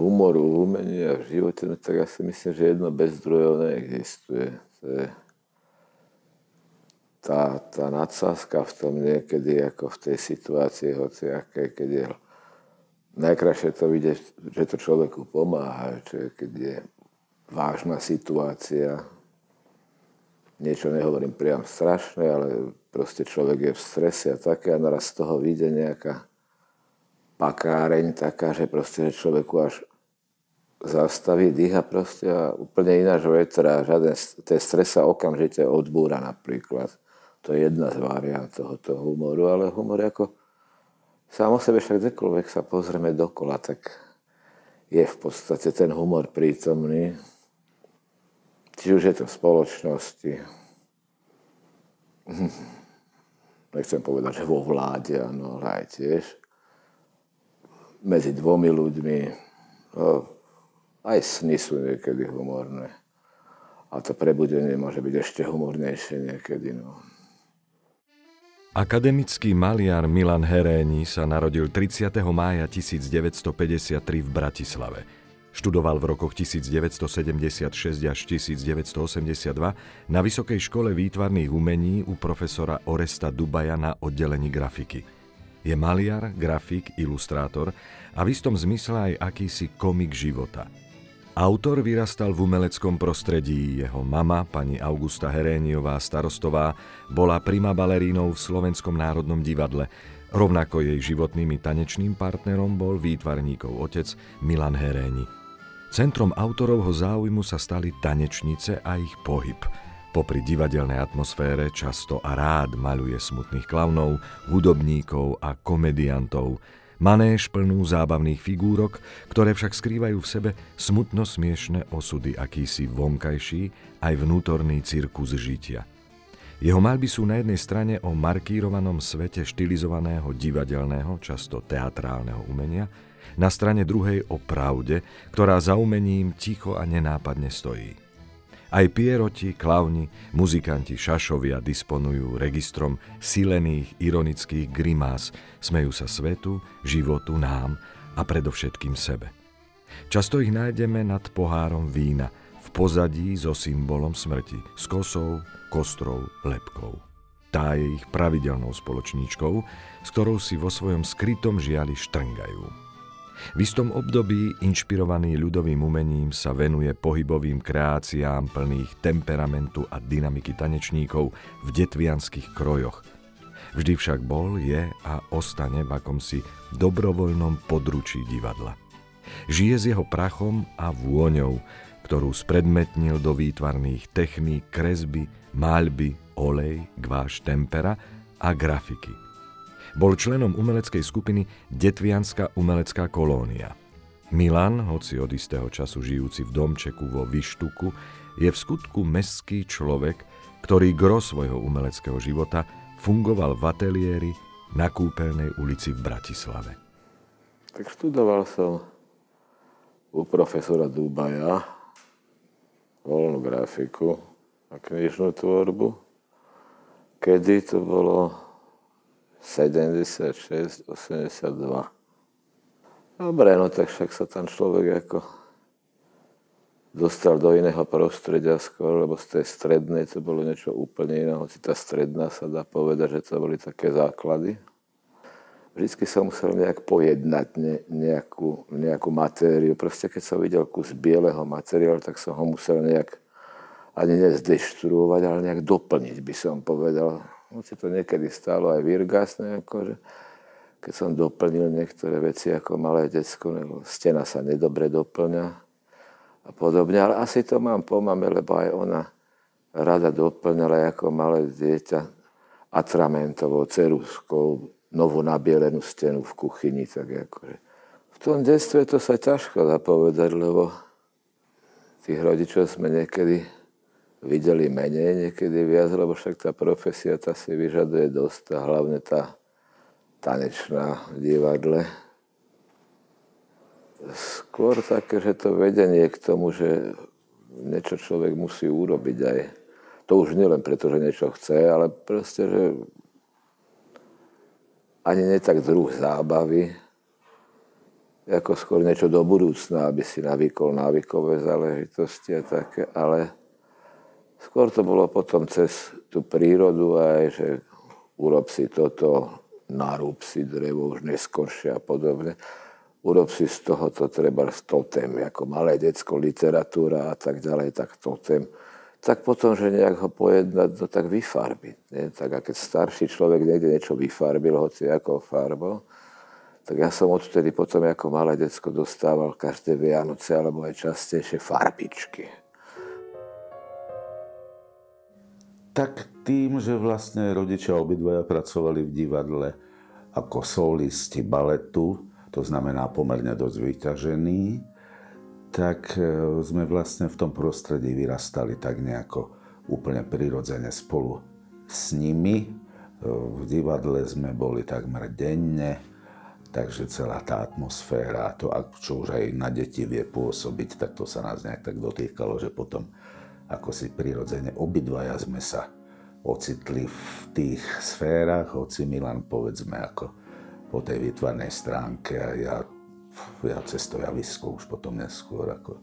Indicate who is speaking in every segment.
Speaker 1: humoru, umení a v živote, no tak ja si myslím, že jedno bez druhého neexistuje. To je tá nadsázka v tom niekedy, ako v tej situácii, hociakej, keď je najkrajšie to vidieť, že to človeku pomáha, že keď je vážna situácia, niečo nehovorím priam strašné, ale proste človek je v strese a také a naraz z toho vyjde nejaká pakáreň taká, že proste že človeku až zastaví, dýcha proste a úplne ináč vetra a žiaden ten stres sa okamžite odbúra napríklad. To je jedna z variant tohoto humoru, ale humor je ako sám o sebe, však kdekoľvek sa pozrieme dokola, tak je v podstate ten humor prítomný. Či už je to v spoločnosti, nechcem povedať, že vo vláde, áno, ale aj tiež medzi dvomi ľuďmi, no, aj sny sú niekedy humorné. A to prebudenie môže byť ešte humornejšie niekedy, no.
Speaker 2: Akademický maliar Milan Heréni sa narodil 30. mája 1953 v Bratislave. Študoval v rokoch 1976 až 1982 na Vysokej škole výtvarných umení u profesora Oresta Dubaja na oddelení grafiky. Je maliar, grafik, ilustrátor a v istom zmysle aj akýsi komik života. Autor vyrastal v umeleckom prostredí, jeho mama, pani Augusta Heréniová starostová, bola prima balerínou v Slovenskom národnom divadle, rovnako jej životným tanečným partnerom bol výtvarníkov otec Milan Heréni. Centrom autorovho záujmu sa stali tanečnice a ich pohyb. Popri divadelnej atmosfére často a rád maľuje smutných klaunov, hudobníkov a komediantov, manéž plnú zábavných figúrok, ktoré však skrývajú v sebe smutno smiešne osudy, akýsi vonkajší aj vnútorný cirkus žitia. Jeho maľby sú na jednej strane o markírovanom svete štilizovaného divadelného, často teatrálneho umenia, na strane druhej o pravde, ktorá za umením ticho a nenápadne stojí. Aj pieroti, klauni, muzikanti, šašovia disponujú registrom silených, ironických grimás, smejú sa svetu, životu, nám a predovšetkým sebe. Často ich nájdeme nad pohárom vína, v pozadí so symbolom smrti, s kosou, kostrou, lebkou. Tá je ich pravidelnou spoločníčkou, s ktorou si vo svojom skrytom žiali štrngajú. V istom období, inšpirovaný ľudovým umením, sa venuje pohybovým kreáciám plných temperamentu a dynamiky tanečníkov v detvianskych krojoch. Vždy však bol, je a ostane v akomsi dobrovoľnom područí divadla. Žije s jeho prachom a vôňou, ktorú spredmetnil do výtvarných techník kresby, maľby, olej, gváš, tempera a grafiky. Bol členom umeleckej skupiny Detvianska umelecká kolónia. Milan, hoci od istého času žijúci v domčeku vo Vyštuku, je v skutku mestský človek, ktorý gro svojho umeleckého života fungoval v ateliéri na Kúpeľnej ulici v Bratislave.
Speaker 1: Tak študoval som u profesora Dubaja voľnú grafiku a knižnú tvorbu. Kedy to bolo 76, 82. Dobre, no tak však sa tam človek ako dostal do iného prostredia skôr, lebo z tej strednej to bolo niečo úplne iné, hoci tá stredná sa dá povedať, že to boli také základy. Vždycky som musel nejak pojednať nejakú matériu. Proste keď som videl kus bieleho materiálu, tak som ho musel nejak ani nezdeštruovať, ale nejak doplniť, by som povedal. Hoci to niekedy stálo aj výrgasné, akože, keď som doplnil niektoré veci ako malé decko, stena sa nedobre doplňa a podobne. Ale asi to mám po mame, lebo aj ona rada doplňala ako malé dieťa atramentovou ceruzkou novú nabielenú stenu v kuchyni. Tak akože. V tom detstve to sa ťažko dá povedať, lebo tých rodičov sme niekedy videli menej, niekedy viac, lebo však tá profesia tá si vyžaduje dosť, a hlavne tá tanečná v divadle. Skôr také, že to vedenie k tomu, že niečo človek musí urobiť aj. To už nielen preto, že niečo chce, ale proste, že ani nie tak druh zábavy, ako skôr niečo do budúcna, aby si navykol návykové záležitosti a také, ale skôr to bolo potom cez tú prírodu aj, že urob si toto, narúb si drevo už neskoršie a podobne. Urob si z tohoto treba totem, ako malé decko, literatúra a tak ďalej, tak totem. Tak potom, že nejak ho pojednať, to tak vyfarbiť. Nie? Tak a keď starší človek niekde niečo vyfarbil, hoci ako farbou, tak ja som odtedy potom ako malé decko dostával každé Vianoce alebo aj častejšie farbičky.
Speaker 3: Tak tým, že vlastne rodičia obidvaja pracovali v divadle ako solisti baletu, to znamená pomerne dosť vyťažení, tak sme vlastne v tom prostredí vyrastali tak nejako úplne prirodzene spolu s nimi. V divadle sme boli takmer denne, takže celá tá atmosféra, to, čo už aj na deti vie pôsobiť, tak to sa nás nejak tak dotýkalo, že potom ako si prirodzene obidvaja sme sa ocitli v tých sférach, hoci Milan povedzme ako po tej výtvarnej stránke a ja cez to javisko už potom neskôr ako.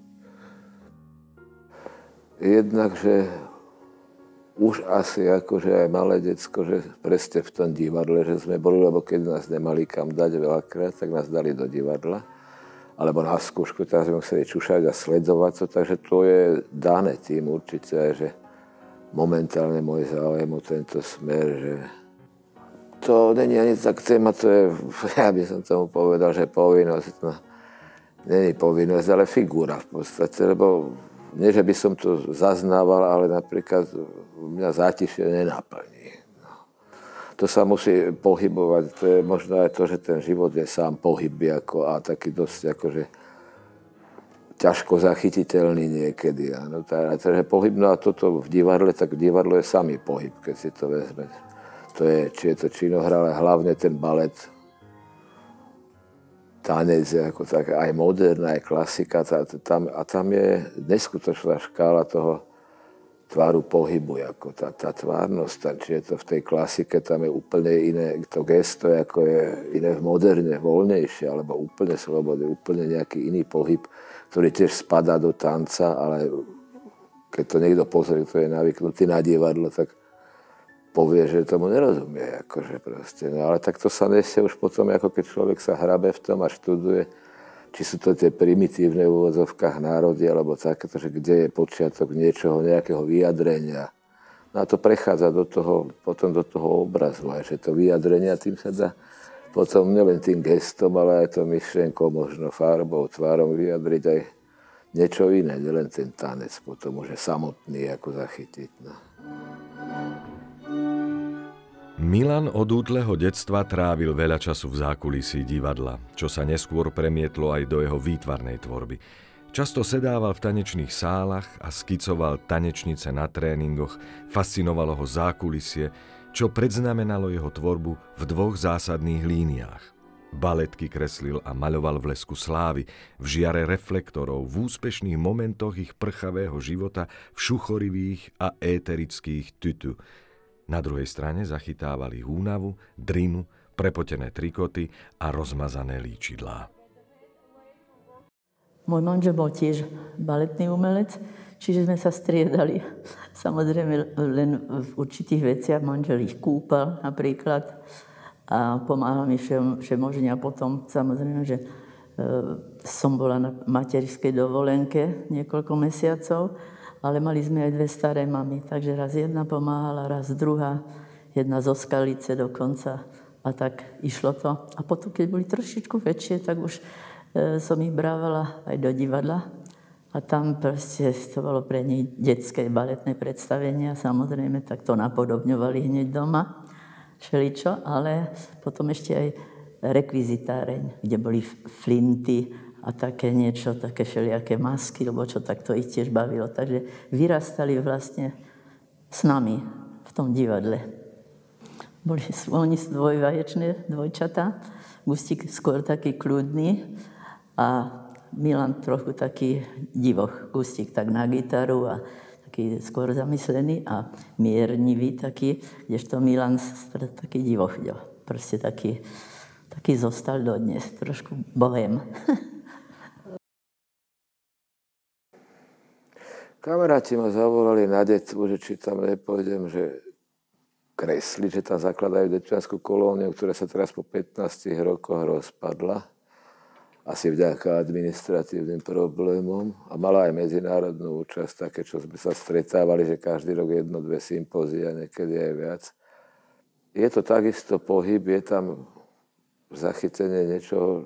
Speaker 1: Jednak, že už asi akože aj malé decko, že presne v tom divadle, že sme boli, lebo keď nás nemali kam dať veľakrát, tak nás dali do divadla. Alebo na skúšku, teraz sme museli čušať a sledovať to, takže to je dané tým určite aj, že momentálne môj záujem o tento smer, že to není ani tak téma, to je, ja by som tomu povedal, že povinnosť, no, není povinnosť, ale figúra v podstate, lebo nie, že by som to zaznával, ale napríklad mňa zátišie nenaplní. No. To sa musí pohybovať, to je možno aj to, že ten život je sám pohyb a taký dosť akože ťažko zachytiteľný niekedy. Áno. Takže pohyb, no a toto v divadle, tak v divadle je samý pohyb, keď si to vezme. To je, či je to činohra, ale hlavne ten balet, tanec je ako tak, aj moderná, aj klasika, a tam je neskutočná škála toho tváru pohybu, ako tá tvárnosť, či je to v tej klasike, tam je úplne iné, to gesto ako je iné v moderne, voľnejšie, alebo úplne slobodné, úplne nejaký iný pohyb, ktorý tiež spadá do tanca, ale keď to niekto pozrie, kto je navyknutý na divadlo, tak povie, že tomu nerozumie, akože proste. No ale tak to sa nesie už potom, ako keď človek sa hrabe v tom a študuje, či sú to tie primitívne v úvodzovkách národy, alebo takéto, že kde je počiatok niečoho, nejakého vyjadrenia. No a to prechádza potom do toho obrazu, aj že to vyjadrenia tým sa dá potom nielen tým gestom, ale aj to myšlienkou, možno farbou, tvárom vyjadriť aj niečo iné, nielen ten tanec, potom už je samotný, ako zachytiť. No.
Speaker 2: Milan od útleho detstva trávil veľa času v zákulisí divadla, čo sa neskôr premietlo aj do jeho výtvarnej tvorby. Často sedával v tanečných sálach a skicoval tanečnice na tréningoch, fascinovalo ho zákulisie, čo predznamenalo jeho tvorbu v dvoch zásadných líniách. Baletky kreslil a maľoval v lesku slávy, v žiare reflektorov, v úspešných momentoch ich prchavého života, v šuchorivých a éterických tutu. Na druhej strane zachytávali únavu, drinu, prepotené trikoty a rozmazané líčidlá.
Speaker 4: Môj manžel bol tiež baletný umelec, čiže sme sa striedali. Samozrejme len v určitých veciach manžel ich kúpal napríklad a pomáhal mi všemožne. A potom samozrejme, že som bola na materskej dovolenke niekoľko mesiacov, ale mali sme aj dve staré mamy, takže raz jedna pomáhala, raz druhá, jedna zo Skalice dokonca. A tak išlo to. A potom, keď boli trošičku väčšie, tak už som ich brávala aj do divadla. A tam proste to bolo pre nich detské baletné predstavenia, samozrejme, tak to napodobňovali hneď doma, všeličo, ale potom ešte aj rekvizitáreň, kde boli flinty, a také niečo, také všelijaké masky, lebo čo tak to ich tiež bavilo. Takže vyrastali vlastne s nami v tom divadle. Oni sú dvojvaječné dvojčatá, Gustík skôr taký kľudný a Milan trochu taký divoch. Gustík tak na gitaru a taký skôr zamyslený a miernivý taký, kdežto Milan taký divoch. Proste taký taký zostal dodnes, trošku bohém.
Speaker 1: Kamaráti ma zavolali na detvu, že či tam nepôjdem, že kresliť, že tam zakladajú detviansku kolóniu, ktorá sa teraz po 15 rokoch rozpadla. Asi vďaka administratívnym problémom. A mala aj medzinárodnú účasť, také, čo sme sa stretávali, že každý rok 1-2 sympózia, niekedy aj viac. Je to takisto pohyb, je tam zachytenie niečoho,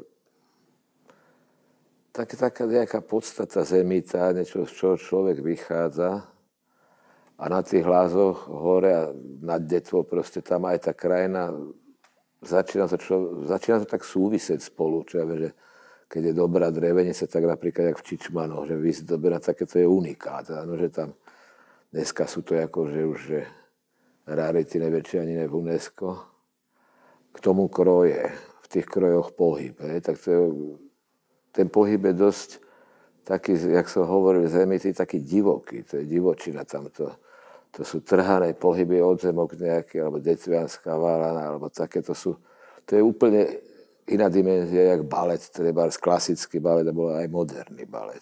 Speaker 1: taká nejaká podstata zemita, niečo, z čoho človek vychádza. A na tých hlázoch hore a nad detvou proste tam aj tá krajina, začína to tak súvisieť spolu. Čo ja viem, že keď je dobrá drevenica, tak napríklad jak v Čičmanoch, že vyzdobená, také to je unikát. No, že tam dneska sú to ako, že už rarity najväčšie ani ne v UNESCO. K tomu kroje, v tých krojoch pohyb. Tak to je, ten pohyb je dosť taký, jak som hovoril, zemitý, taký divoký. To je divočina tamto. To sú trhané pohyby, odzemok nejaký, alebo detvianská válana, alebo také to sú. To je úplne iná dimenzia, jak balet, treba klasický balet, alebo aj moderný balet.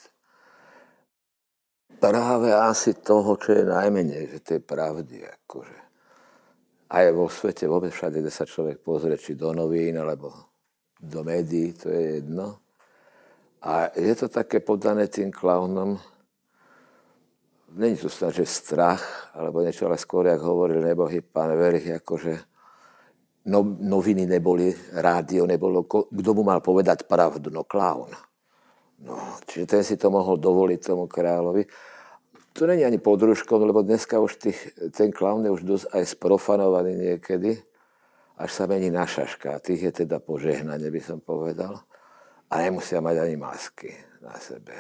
Speaker 1: Práve asi toho, čo je najmenej, že tej pravdy, akože. Aj vo svete, vôbec všade, kde sa človek pozrie, či do novín, alebo do médií, to je jedno. A je to také podané tým klaunom. Není to snad, že strach, alebo niečo, ale skôr, jak hovoril nebohý pán Verich, akože noviny neboli, rádio nebolo, kto mu mal povedať pravdu, no klaun. No, čiže ten si to mohol dovoliť tomu kráľovi. To není ani podružkom, lebo dneska už ten klaun je už dosť aj sprofanovaný niekedy, až sa mení na šaška. Tých je teda požehnanie, by som povedal. A nemusia mať ani masky na sebe.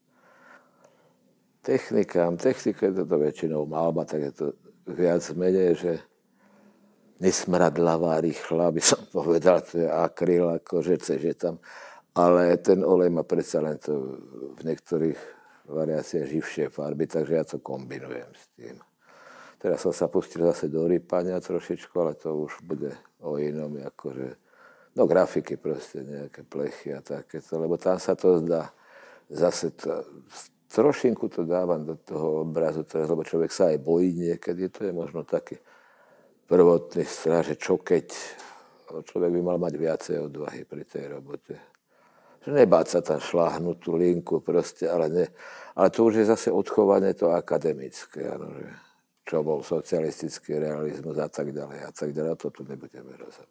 Speaker 1: Technika je toto väčšinou malba, tak je to viac menej, že nesmradlavá, rýchla, by som povedal, to je akryl, akože je tam. Ale ten olej má predsa len to v niektorých variáciách živšie farby, takže ja to kombinujem s tým. Teraz som sa pustil zase do rýpania trošičku, ale to už bude o inom, akože no grafiky proste, nejaké plechy a takéto, lebo tam sa to zdá, zase trošinku to dávam do toho obrazu, lebo človek sa aj bojí niekedy, to je možno taký prvotný strach, že čo keď človek by mal mať viacej odvahy pri tej robote. Že nebáť sa tam šláhnuť tú linku proste, ale to už je zase odchovanie to akademické, ano, že čo bol socialistický realizmus a tak ďalej, a to tu nebudeme rozoberať.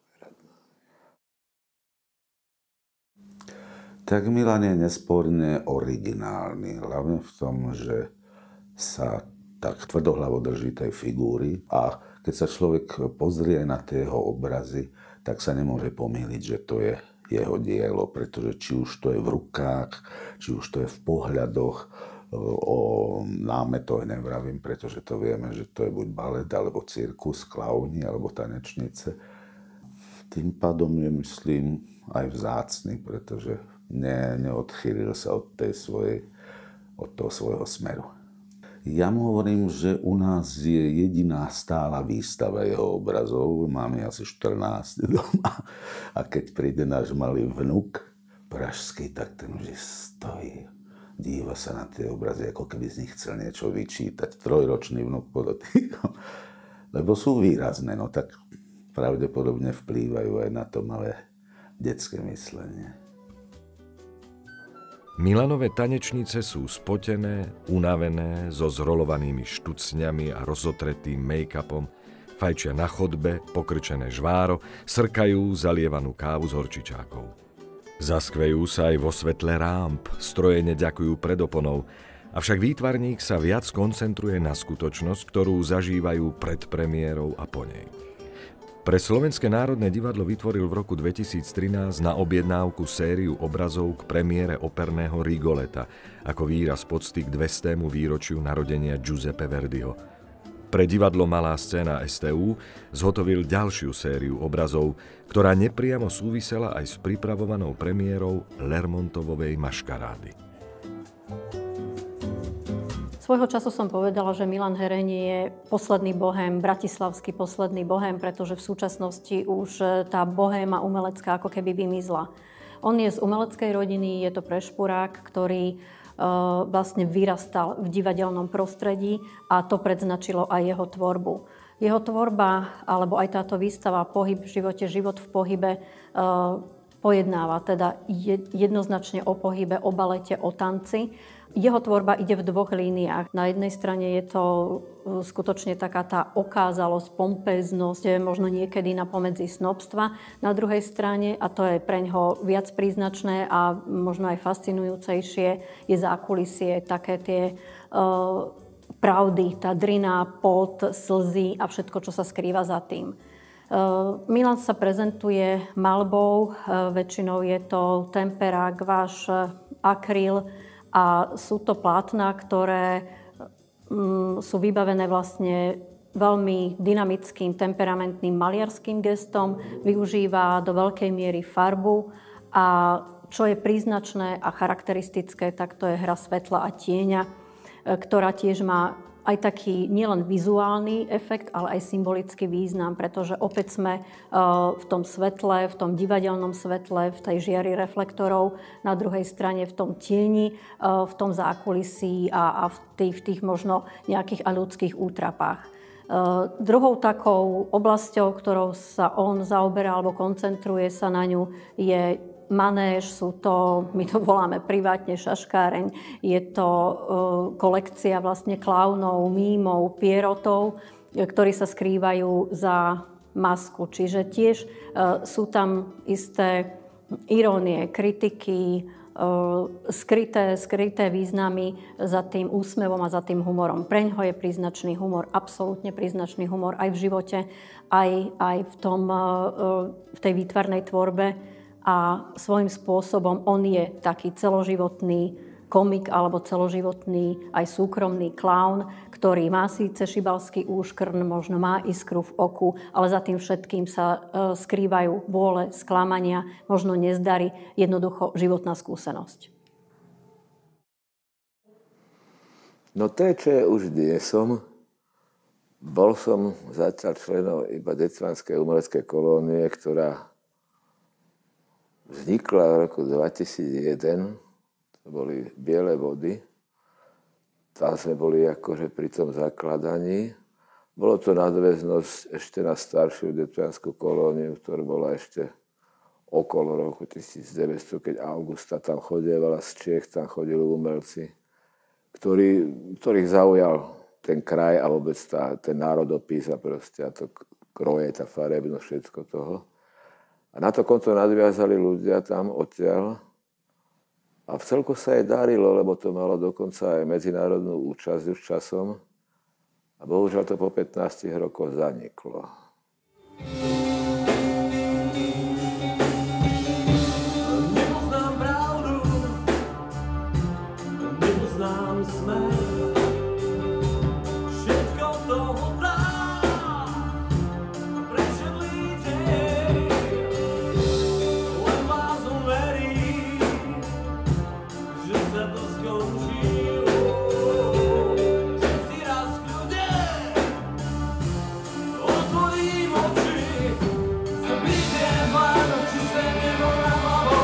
Speaker 3: Tak Milan je nesporne originálny, hlavne v tom, že sa tak tvrdohlavo drží tej figúry a keď sa človek pozrie na tie jeho obrazy, tak sa nemôže pomýliť, že to je jeho dielo, pretože či už to je v rukách, či už to je v pohľadoch, o námetoch nevravím, pretože to vieme, že to je buď balet, alebo cirkus, klauni, alebo tanečnice. Tým pádom je, myslím, aj vzácny, pretože neodchýlil sa od toho svojho smeru. Ja mu hovorím, že u nás je jediná stála výstava jeho obrazov, máme asi 14 doma. A keď príde náš malý vnuk pražský, tak ten už stojí. Díva sa na tie obrazy, ako keby z nich chcel niečo vyčítať. 3-ročný vnuk podotýkam. Lebo sú výrazné, no tak pravdepodobne vplývajú aj na to malé detské myslenie.
Speaker 2: Milanové tanečnice sú spotené, unavené, so zrolovanými štucňami a rozotretým make-upom, fajčia na chodbe, pokrčené žváro, srkajú zalievanú kávu z horčičákov. Zaskvejú sa aj vo svetle rámp, strojene ďakujú pred oponou, avšak výtvarník sa viac koncentruje na skutočnosť, ktorú zažívajú pred premiérou a po nej. Pre Slovenské národné divadlo vytvoril v roku 2013 na objednávku sériu obrazov k premiére operného Rigoleta ako výraz pocty k 200. výročiu narodenia Giuseppe Verdiho. Pre divadlo Malá scéna STU zhotovil ďalšiu sériu obrazov, ktorá nepriamo súvisela aj s pripravovanou premiérou Lermontovovej Maškarády.
Speaker 5: Svojho času som povedala, že Milan Heréni je posledný bohém, bratislavský posledný bohém, pretože v súčasnosti už tá bohéma umelecká ako keby vymizla. On je z umeleckej rodiny, je to prešpurák, ktorý vlastne vyrastal v divadelnom prostredí a to predznačilo aj jeho tvorbu. Jeho tvorba, alebo aj táto výstava Pohyb v živote, život v pohybe, pojednáva teda jednoznačne o pohybe, o balete, o tanci. Jeho tvorba ide v dvoch líniách. Na jednej strane je to skutočne taká tá okázalosť, pompéznosť, možno niekedy napomedzi snobstva. Na druhej strane, a to je preňho viac príznačné a možno aj fascinujúcejšie, je zákulisie, také tie pravdy, tá drina, pot, slzy a všetko, čo sa skrýva za tým. Milan sa prezentuje malbou, väčšinou je to tempera, gvaš, akryl a sú to plátna, ktoré sú vybavené vlastne veľmi dynamickým, temperamentným maliarským gestom, využíva do veľkej miery farbu a čo je príznačné a charakteristické, tak to je hra svetla a tieňa, ktorá tiež má aj taký nielen vizuálny efekt, ale aj symbolický význam, pretože opäť sme v tom svetle, v tom divadelnom svetle, v tej žiari reflektorov, na druhej strane v tom tieni, v tom zákulisí a v tých možno nejakých ľudských útrapách. Druhou takou oblasťou, ktorou sa on zaoberá alebo koncentruje sa na ňu, je manéž, my to voláme privátne šaškáreň, je to kolekcia vlastne klaunov, mímov, pierotov, ktorí sa skrývajú za masku. Čiže tiež sú tam isté irónie, kritiky, skryté významy za tým úsmevom a za tým humorom. Preňho je príznačný humor, absolútne príznačný humor aj v živote, aj v tej výtvarnej tvorbe. A svojím spôsobom on je taký celoživotný komik alebo celoživotný aj súkromný klaun, ktorý má síce šibalský úškrn, možno má iskru v oku, ale za tým všetkým sa skrývajú bôle, sklamania, možno nezdary, jednoducho životná skúsenosť.
Speaker 1: No to je, čo je už dnes som. Bol som zatiaľ členom iba Detvanskej umeleckej kolónie, ktorá vznikla v roku 2001, to boli Biele vody. Tam sme boli akože pri tom zakladaní. Bolo to nadväznosť ešte na staršiu detvanskú kolóniu, ktorá bola ešte okolo roku 1900, keď Augusta tam chodievala z Čiech, tam chodili umelci, ktorých zaujal ten kraj a vôbec ten národopis a proste a to kroje, tá farebnosť, všetko toho. A na to konto nadviazali ľudia tam odtiaľ. A v celku sa jej darilo, lebo to malo dokonca aj medzinárodnú účasť už časom. A bohužiaľ to po 15 rokoch zaniklo.
Speaker 6: Nepoznám pravdu, nepoznám smer. Všetko toho dá, prečerlý deň. Len blázon verí, že sa to skončilo. Že si raz kľude otvorím oči, zabíjem vám, či se nebo na hlavou.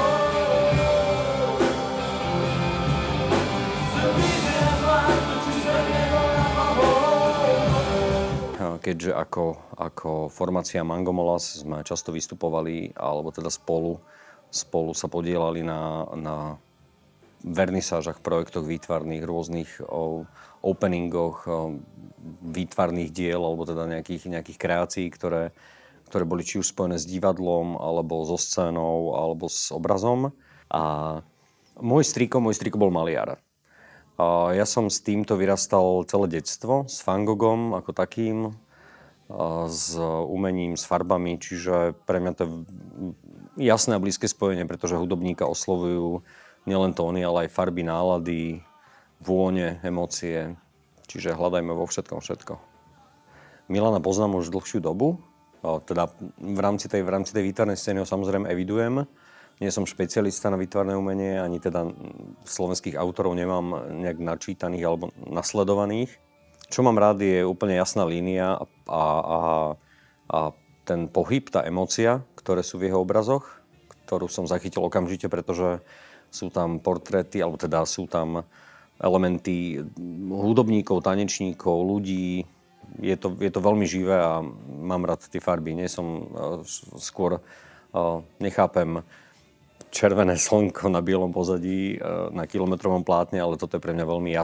Speaker 6: Zabíjem vám, či se nebo na hlavou.
Speaker 7: Keďže ako formácia Mangomolas sme často vystupovali, alebo teda spolu sa podielali na vernisážach, projektoch výtvarných, rôznych openingoch, výtvarných diel, alebo teda nejakých kreácií, ktoré boli či už spojené s divadlom, alebo so scénou, alebo s obrazom. A môj strýko bol maliar. Ja som s týmto vyrastal celé detstvo, s Van Goghom ako takým, s umením, s farbami, čiže pre mňa to je jasné a blízke spojenie, pretože hudobníka oslovujú nielen tóny, ale aj farby, nálady, vône, emócie, čiže hľadajme vo všetkom všetko. Milana poznám už dlhšiu dobu, teda v rámci tej výtvarnej scény ho samozrejme evidujem. nie som špecialista na výtvarné umenie, ani teda slovenských autorov nemám nejak načítaných alebo nasledovaných. Čo mám rád, je úplne jasná línia a ten pohyb, tá emócia, ktoré sú v jeho obrazoch, ktorú som zachytil okamžite, pretože sú tam portréty, alebo teda sú tam elementy hudobníkov, tanečníkov, ľudí. Je to veľmi živé a mám rád tie farby. Nie som skôr, nechápem červené slnko na bielom pozadí na kilometrovom plátne, ale toto je pre mňa veľmi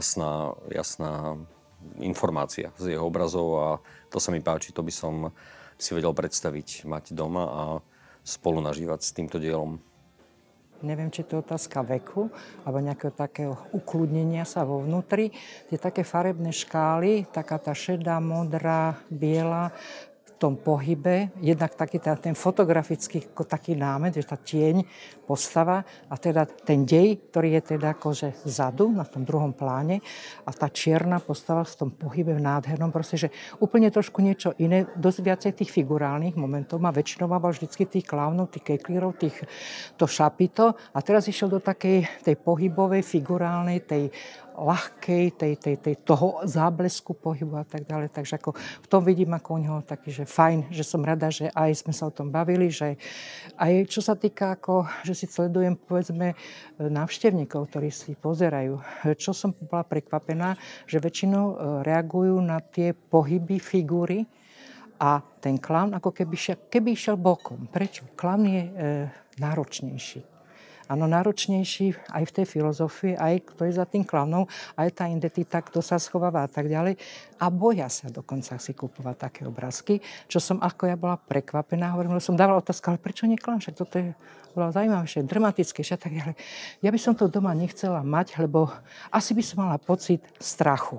Speaker 7: jasná informácia z jeho obrazov a to sa mi páči, to by som si vedel predstaviť, mať doma a spolu nažívať s týmto dielom.
Speaker 8: Neviem, či to je otázka veku, alebo nejakého takého ukludnenia sa vo vnútri. Tie také farebné škály, taká tá šedá, modrá, biela, v tom pohybe, jednak taký ten fotografický taký námet, že tá tieň, postava a teda ten dej, ktorý je teda akože vzadu, na tom druhom pláne a tá čierna postava v tom pohybe v nádhernom, proste, že úplne trošku niečo iné, dosť viacej tých figurálnych momentov má, väčšinou mával vždycky tých klaunov, tých kejklírov, to šapito a teraz išiel do takej tej pohybovej, figurálnej, tej ľahkej, toho záblesku pohybu a tak ďalej. Takže ako v tom vidím ako u neho taký, že fajn, že som rada, že aj sme sa o tom bavili, že aj čo sa týka ako, že si sledujem povedzme návštevníkov, ktorí si pozerajú. Čo som bola prekvapená, že väčšinou reagujú na tie pohyby figúry a ten klaun ako keby išiel bokom. Prečo? Klaun je náročnejší. Áno, náročnejší aj v tej filozofii, aj kto je za tým klaunom, aj tá identita, kto sa schováva a tak ďalej. A boja sa dokonca si kúpovať také obrázky, čo som ako ja bola prekvapená. Hovorím, som dávala otázku, ale prečo nie klaun? Však toto je bolo zaujímavšie, dramatickejšie a tak ďalej. Ja by som to doma nechcela mať, lebo asi by som mala pocit strachu.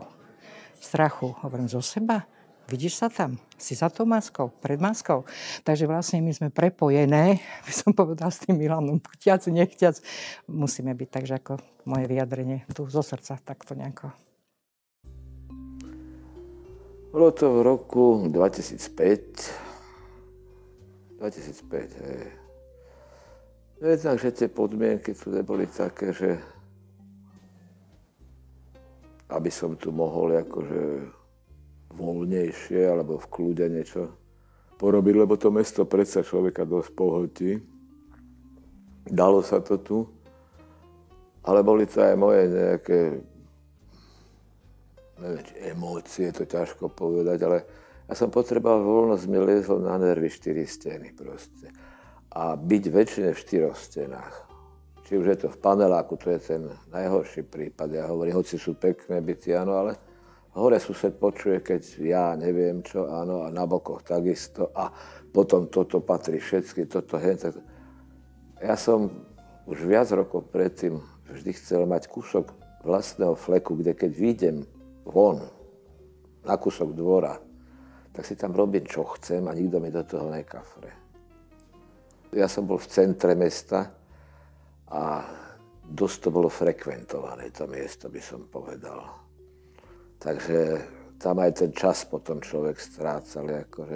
Speaker 8: Hovorím, zo seba? Vidíš sa tam? Si za tou maskou? Pred maskou? Takže vlastne my sme prepojené, by som povedala, s tým Milanom. Chtiac, nechtiac, musíme byť. Takže ako moje vyjadrenie tu zo srdca, takto nejako.
Speaker 1: Bolo to v roku 2005. Jednak, že tie podmienky tu neboli také, že aby som tu mohol akože voľnejšie alebo v kľude niečo porobiť, lebo to mesto predsa človeka dosť pohltí. Dalo sa to tu, ale boli to aj moje nejaké, neviem, či emócie, to ťažko povedať, ale ja som potreboval voľnosť, mi liezlo na nervy 4 steny proste. A byť väčšine v 4 stenách. Či už je to v paneláku, to je ten najhorší prípad, ja hovorím, hoci sú pekné byty, áno, ale hore sused počuje, keď ja neviem čo, áno, a na bokoch takisto. A potom toto patrí všetky, toto hen. Ja som už viac rokov predtým vždy chcel mať kúsok vlastného fleku, kde keď vyjdem von na kúsok dvora, tak si tam robím, čo chcem a nikto mi do toho nekafre. Ja som bol v centre mesta a dosť to bolo frekventované, to miesto by som povedal. Takže tam aj ten čas potom človek strácal, akože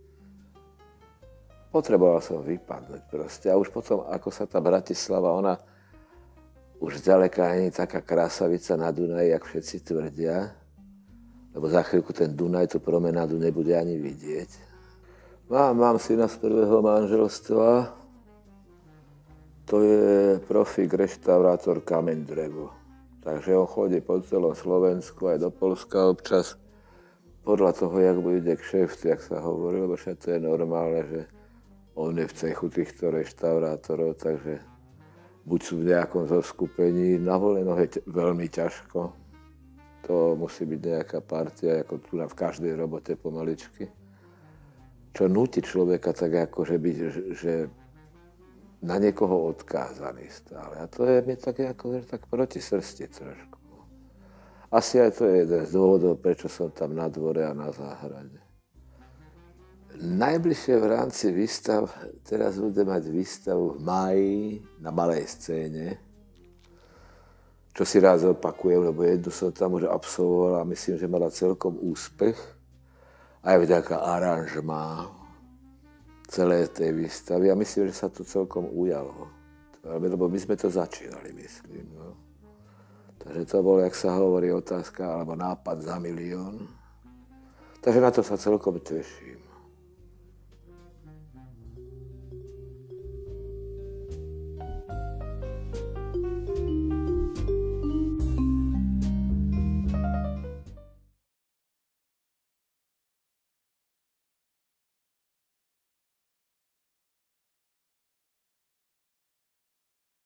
Speaker 1: potreboval som vypadnúť proste. A už potom, ako sa tá Bratislava, ona už zďaleka nie je taká krásavica na Dunaji, jak všetci tvrdia, lebo za chvíľku ten Dunaj, tú promenádu nebude ani vidieť. Mám syna z prvého manželstva, to je profík, reštaurátor Kameň Drevo. Takže on chodí po celom Slovensku, aj do Poľska občas, podľa toho, jak bude kšeft, jak sa hovorí, lebo však to je normálne, že on je v cechu týchto reštaurátorov, takže buď sú v nejakom zoskupení, na voľnej nohe veľmi ťažko. To musí byť nejaká partia, ako tu v každej robote pomaličky. Čo núti človeka tak akože byť, že na niekoho odkázaný stále. A to je mi také akože tak proti srsti trošku. Asi aj to je jeden z dôvodov, prečo som tam na dvore a na záhrade. Najbližšie v rámci výstav, teraz budem mať výstavu v máji na Malej scéne, čo si rád opakujem, lebo jednu som tam už absolvoval a myslím, že mala celkom úspech. Aj vďaka aranžmá celé tej výstavy a myslím, že sa to celkom ujalo. lebo my sme to začínali, myslím. No. Takže to bolo, jak sa hovorí, otázka alebo nápad za milión. Takže na to sa celkom teším.